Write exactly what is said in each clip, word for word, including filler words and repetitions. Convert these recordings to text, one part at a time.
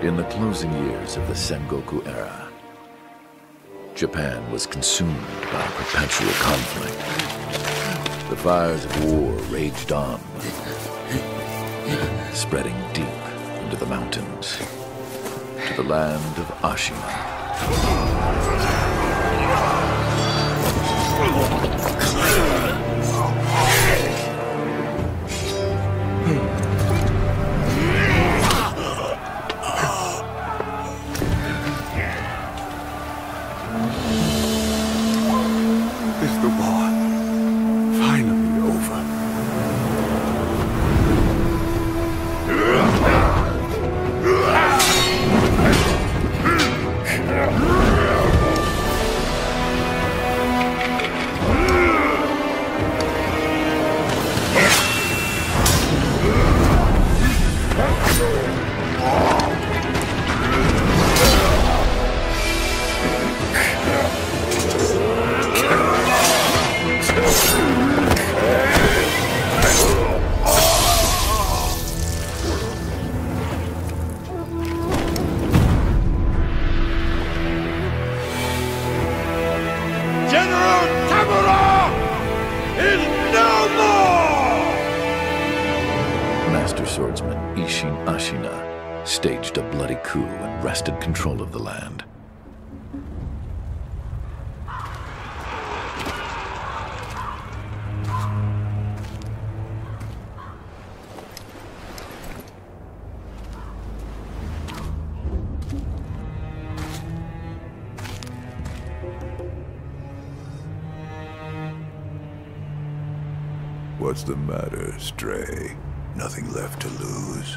In the closing years of the Sengoku era, Japan was consumed by perpetual conflict. The fires of war raged on, spreading deep into the mountains, to the land of Ashina. Is the war finally over? Master swordsman Isshin Ashina staged a bloody coup and wrested control of the land. What's the matter, Stray? Nothing left to lose?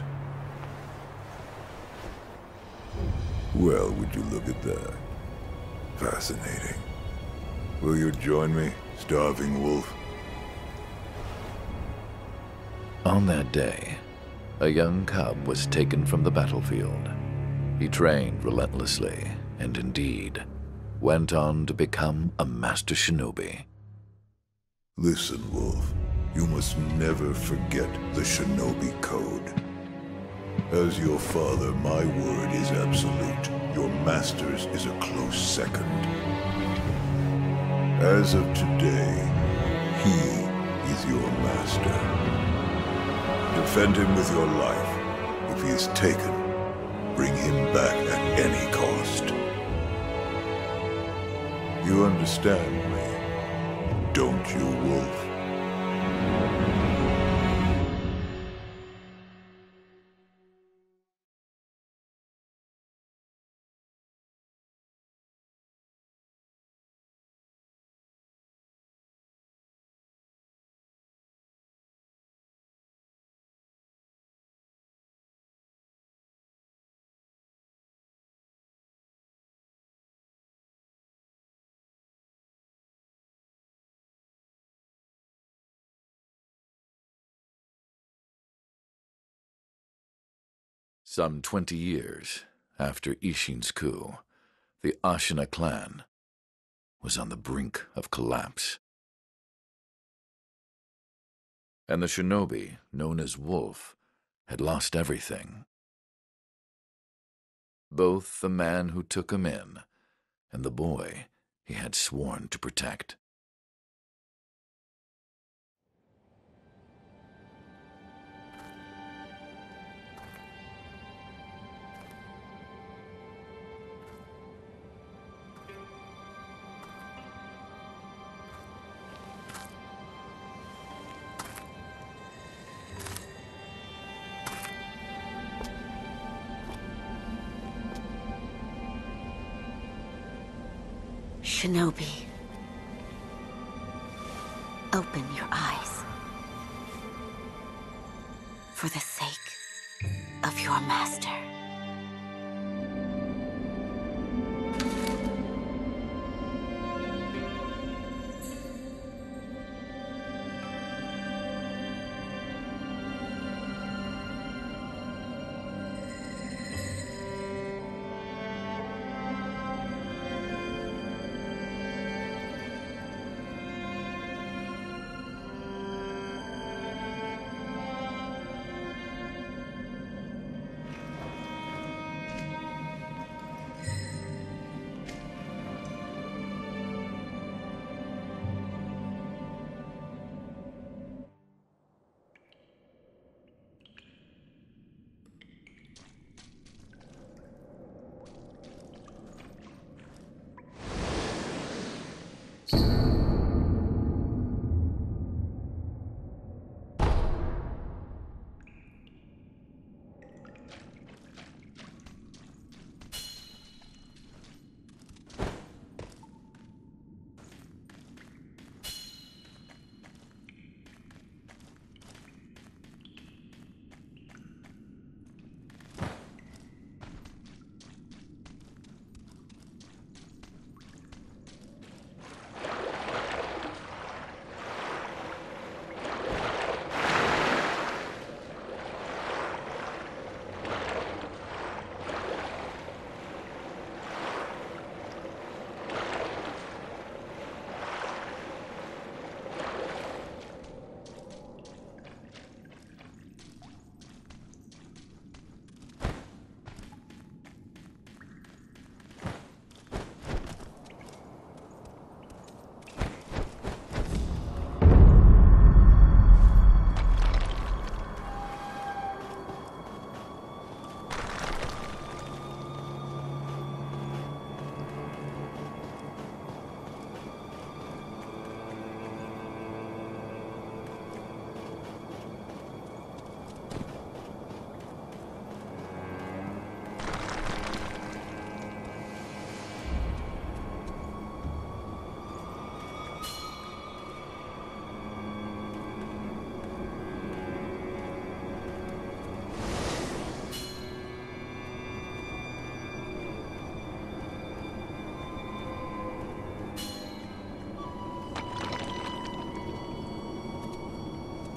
Well, would you look at that? Fascinating. Will you join me, starving wolf? On that day, a young cub was taken from the battlefield. He trained relentlessly, and indeed, went on to become a master shinobi. Listen, Wolf. You must never forget the Shinobi Code. As your father, my word is absolute. Your master's is a close second. As of today, he is your master. Defend him with your life. If he is taken, bring him back at any cost. You understand me, don't you, Wolf? Some twenty years after Isshin's coup, the Ashina clan was on the brink of collapse. And the shinobi, known as Wolf, had lost everything. Both the man who took him in and the boy he had sworn to protect. Shinobi, open your eyes. For the sake of your master.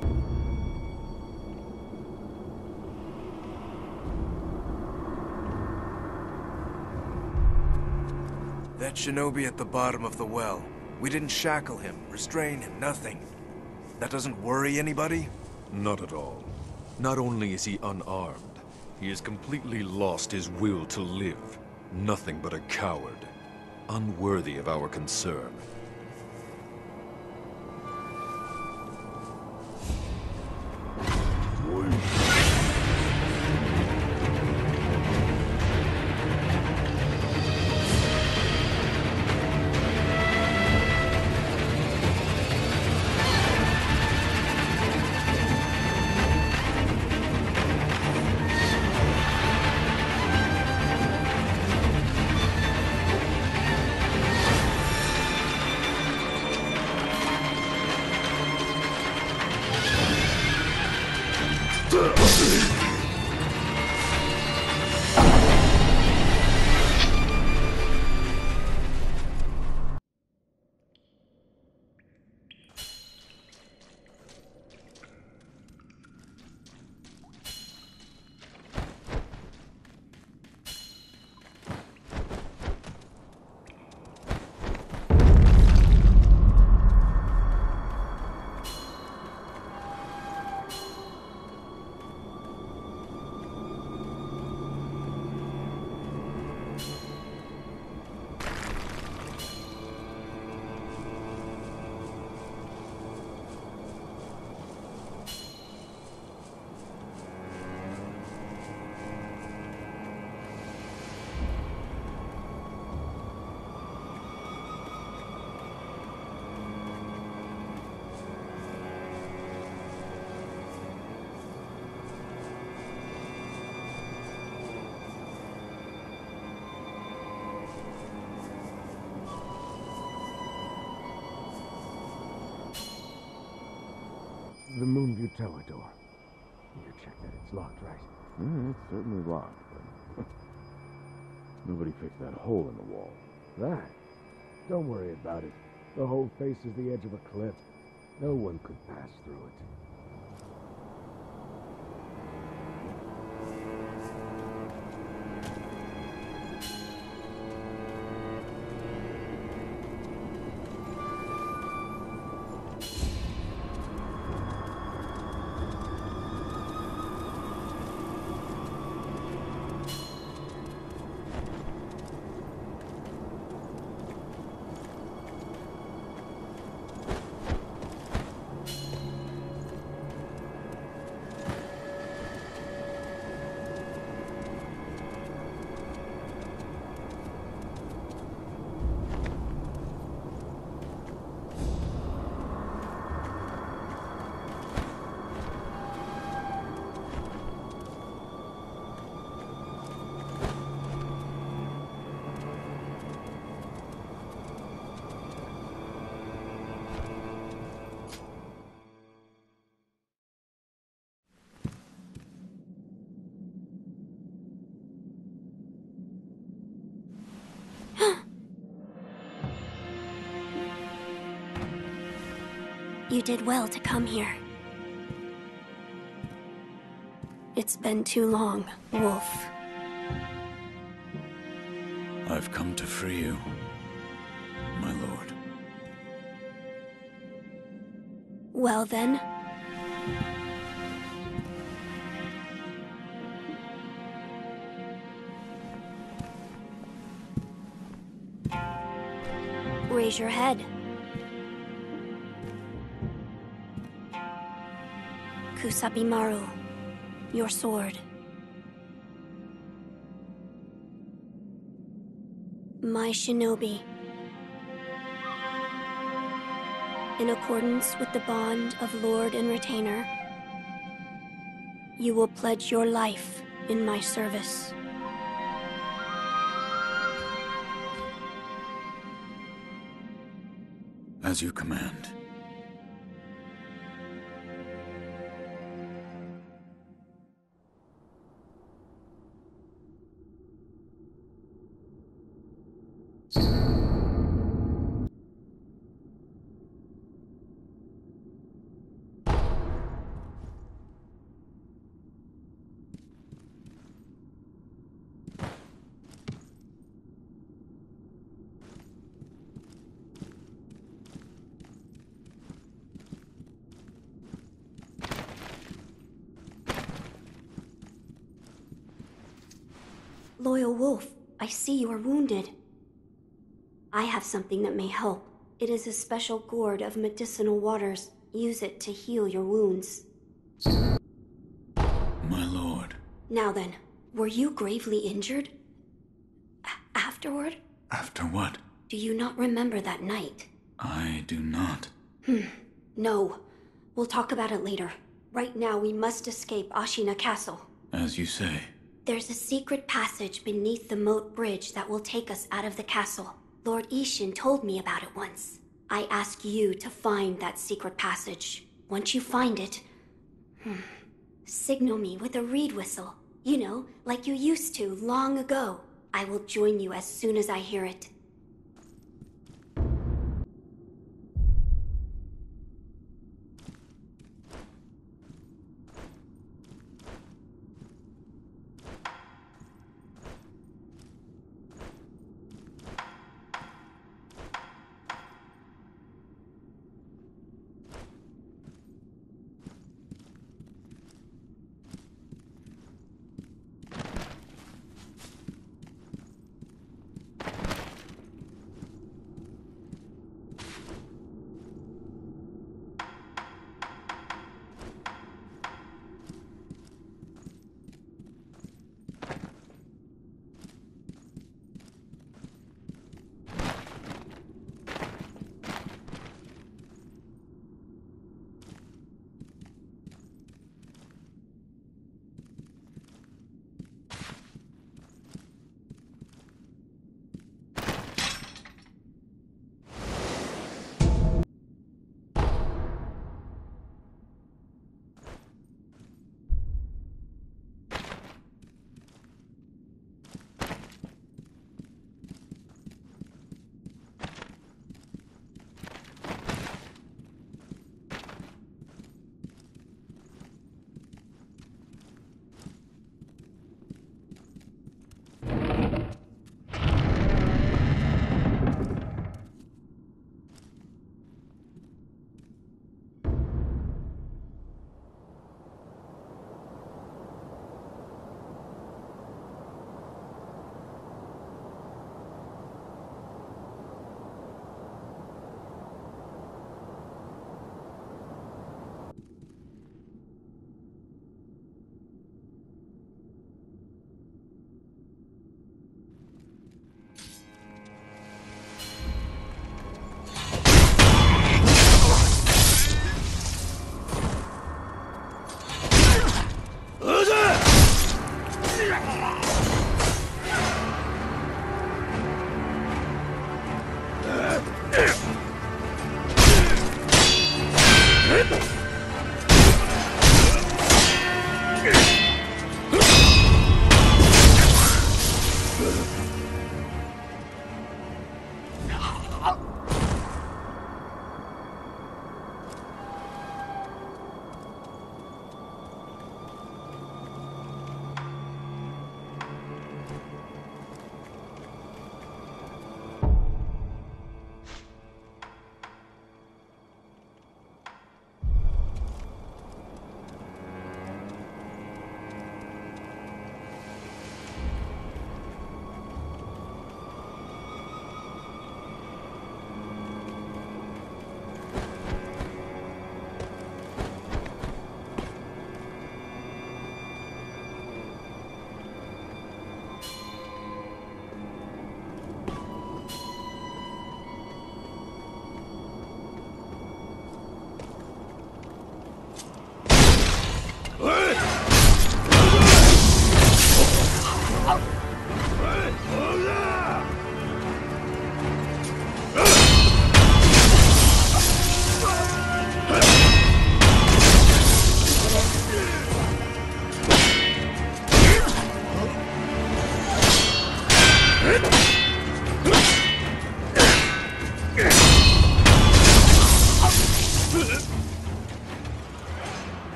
That shinobi at the bottom of the well. We didn't shackle him, restrain him, nothing. That doesn't worry anybody? Not at all. Not only is he unarmed, he has completely lost his will to live. Nothing but a coward. Unworthy of our concern. The Moonview Tower door. You check that it's locked, right? Yeah, it's certainly locked, but nobody fixed that hole in the wall. That? Don't worry about it. The hole faces the edge of a cliff. No one could pass through it. You did well to come here. It's been too long, Wolf. I've come to free you, my lord. Well then. Raise your head. Kusabimaru, your sword. My shinobi. In accordance with the bond of Lord and Retainer, you will pledge your life in my service. As you command. Loyal Wolf, I see you are wounded. I have something that may help. It is a special gourd of medicinal waters. Use it to heal your wounds. My lord. Now then, were you gravely injured? A- afterward? After what? Do you not remember that night? I do not. Hmm. No. We'll talk about it later. Right now, we must escape Ashina Castle. As you say. There's a secret passage beneath the moat bridge that will take us out of the castle. Lord Ishin told me about it once. I ask you to find that secret passage. Once you find it, hmm, signal me with a reed whistle. You know, like you used to long ago. I will join you as soon as I hear it.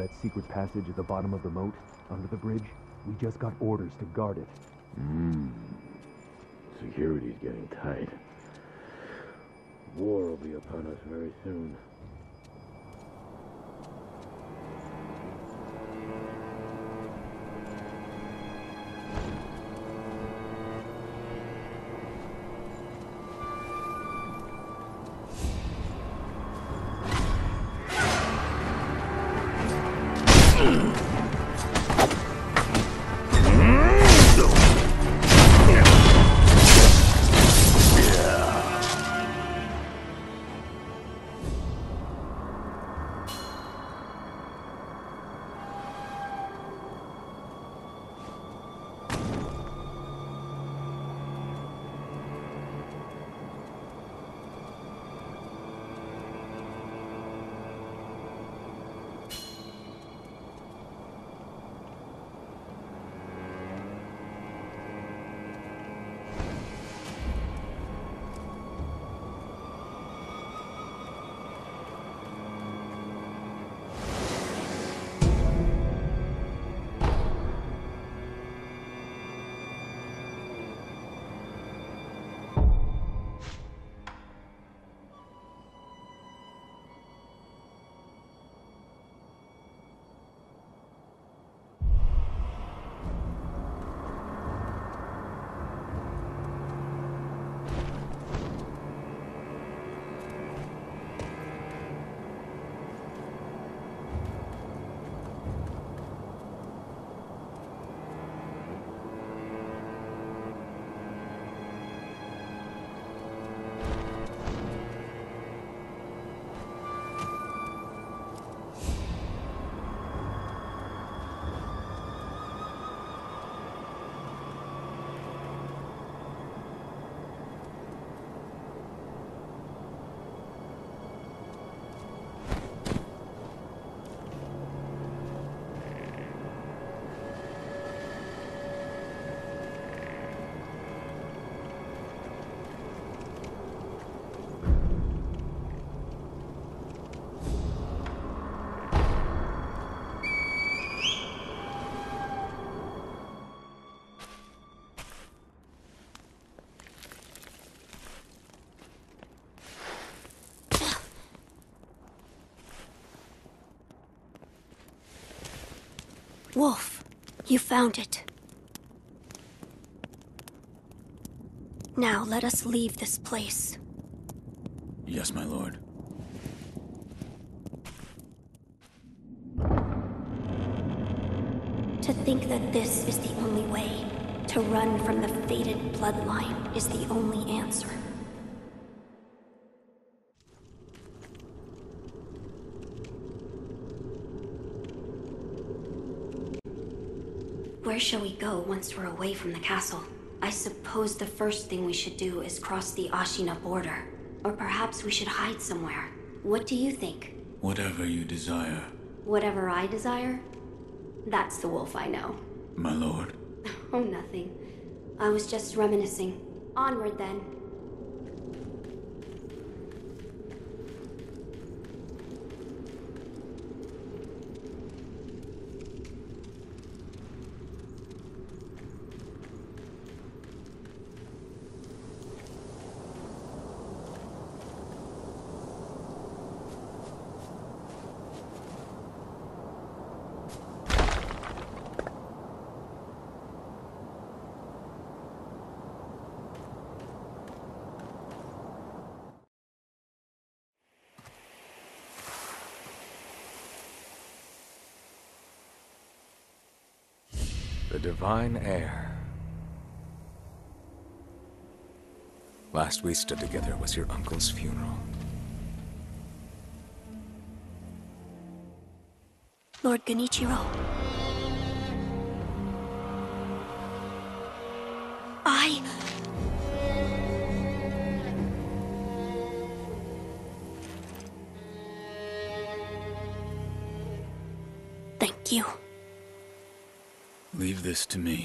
that secret passage at the bottom of the moat, under the bridge? We just got orders to guard it. Hmm. Security's getting tight. War will be upon us very soon. Wolf, you found it. Now let us leave this place. Yes, my lord. To think that this is the only way, to run from the fated bloodline, is the only answer. Where shall we go once we're away from the castle? I suppose the first thing we should do is cross the Ashina border. Or perhaps we should hide somewhere. What do you think? Whatever you desire. Whatever I desire? That's the wolf I know. My lord. Oh, nothing. I was just reminiscing. Onward, then. The divine heir. Last we stood together was your uncle's funeral. Lord Genichiro. I... Thank you. Leave this to me.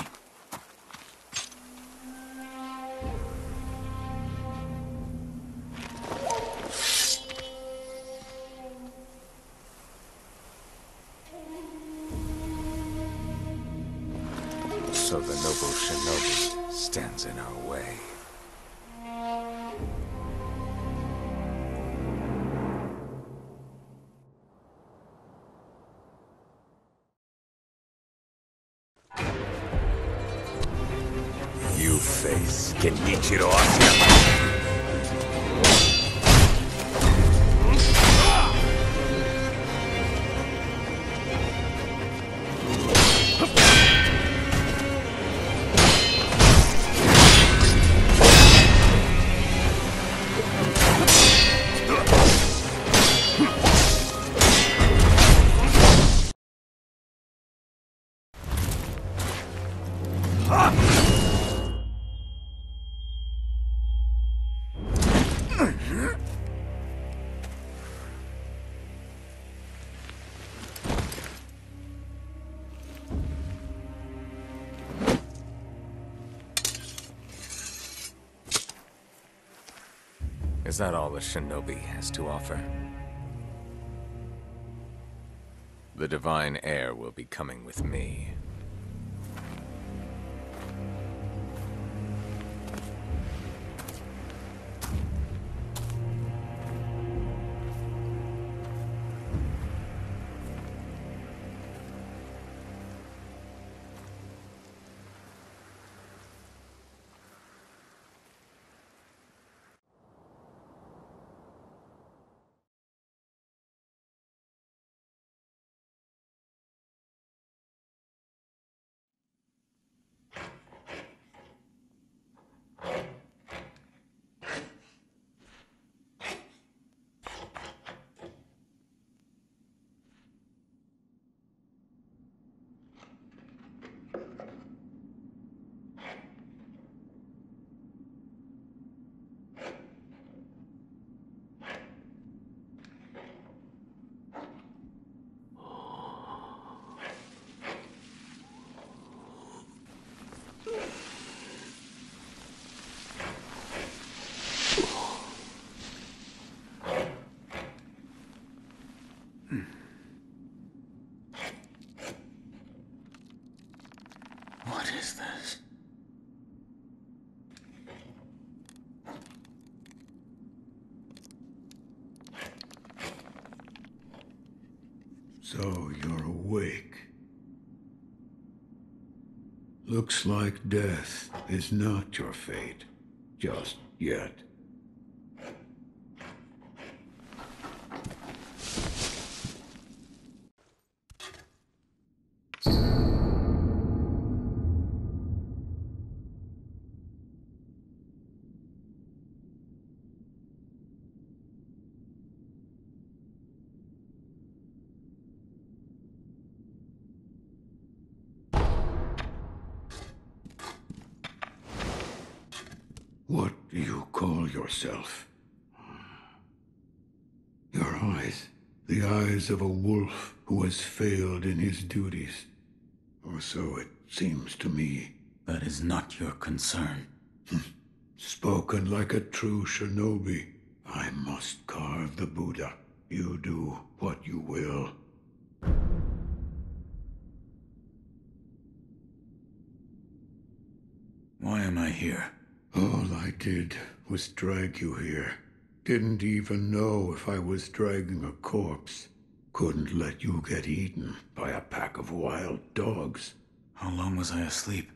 So the noble shinobi stands in our way. You face Genichiro Asuyama. Is that all the shinobi has to offer? The divine heir will be coming with me. What is this? So you're awake. Looks like death is not your fate. Just yet. What do you call yourself? Your eyes. The eyes of a wolf who has failed in his duties. Or so it seems to me. That is not your concern. Spoken like a true shinobi. I must carve the Buddha. You do what you will. Why am I here? All I did was drag you here. Didn't even know if I was dragging a corpse. Couldn't let you get eaten by a pack of wild dogs. How long was I asleep?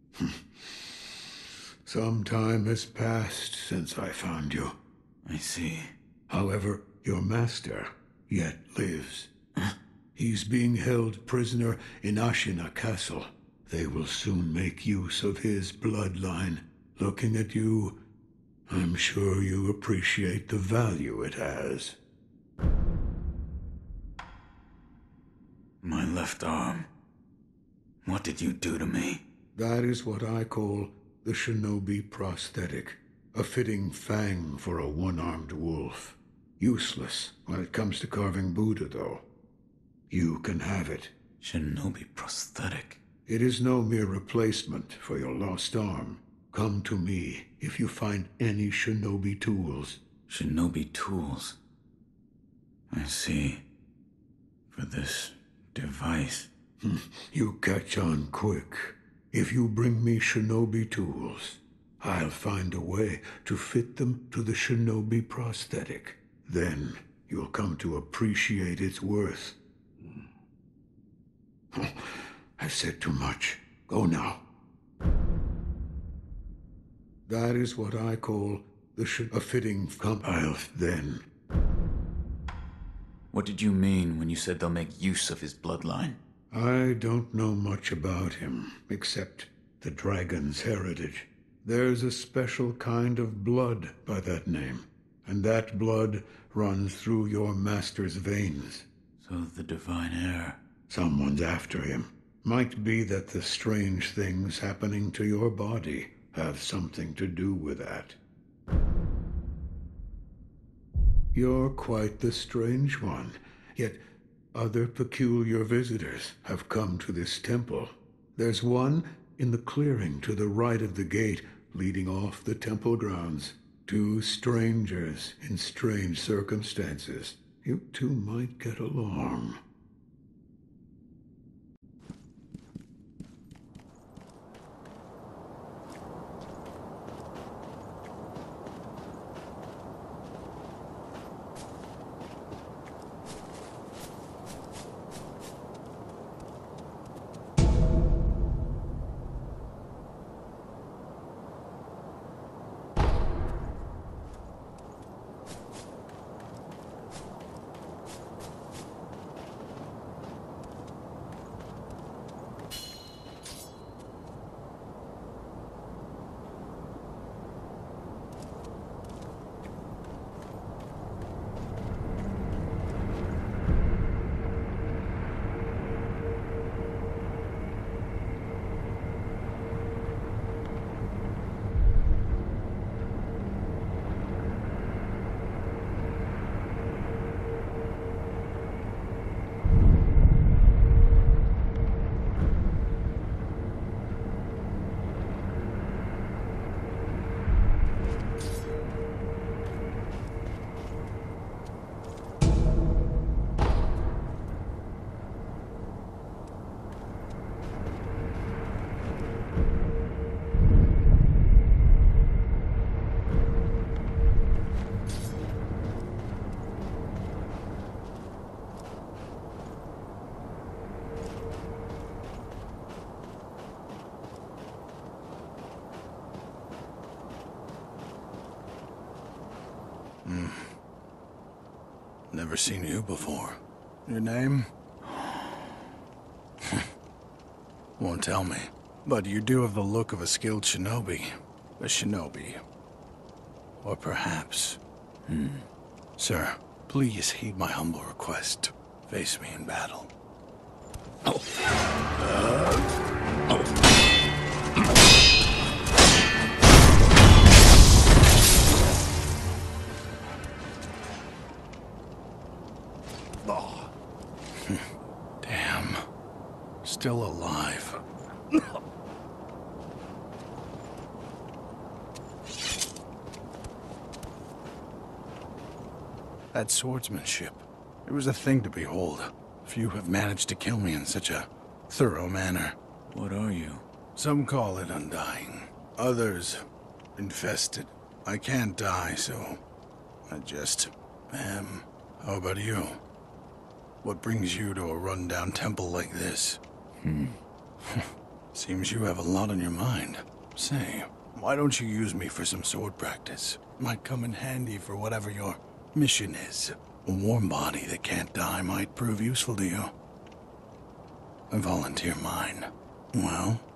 Some time has passed since I found you. I see. However, your master yet lives. He's being held prisoner in Ashina Castle. They will soon make use of his bloodline. Looking at you, I'm sure you appreciate the value it has. My left arm. What did you do to me? That is what I call the shinobi prosthetic. A fitting fang for a one-armed wolf. Useless when it comes to carving Buddha, though. You can have it. Shinobi prosthetic? It is no mere replacement for your lost arm. Come to me if you find any shinobi tools. Shinobi tools? I see. For this device. You catch on quick. If you bring me shinobi tools, I'll find a way to fit them to the shinobi prosthetic. Then you'll come to appreciate its worth. I've said too much. Go now. That is what I call the sh a fitting compile then. What did you mean when you said they'll make use of his bloodline? I don't know much about him, except the dragon's heritage. There's a special kind of blood by that name, and that blood runs through your master's veins. So the divine heir. Someone's after him. Might be that the strange things happening to your body have something to do with that. You're quite the strange one, yet other peculiar visitors have come to this temple. There's one in the clearing to the right of the gate leading off the temple grounds. Two strangers in strange circumstances. You two might get along. Hmm. Never seen you before. Your name? Won't tell me. But you do have the look of a skilled shinobi. A shinobi. Or perhaps... Hmm. Sir, please heed my humble request. Face me in battle. Oh. Uh. Oh. Oh. Damn. Still alive. That swordsmanship. It was a thing to behold. Few have managed to kill me in such a thorough manner. What are you? Some call it undying. Others, infested. I can't die, so I just am. How about you? What brings you to a rundown temple like this? Hmm. Seems you have a lot on your mind. Say, why don't you use me for some sword practice? Might come in handy for whatever your mission is. A warm body that can't die might prove useful to you. I volunteer mine. Well,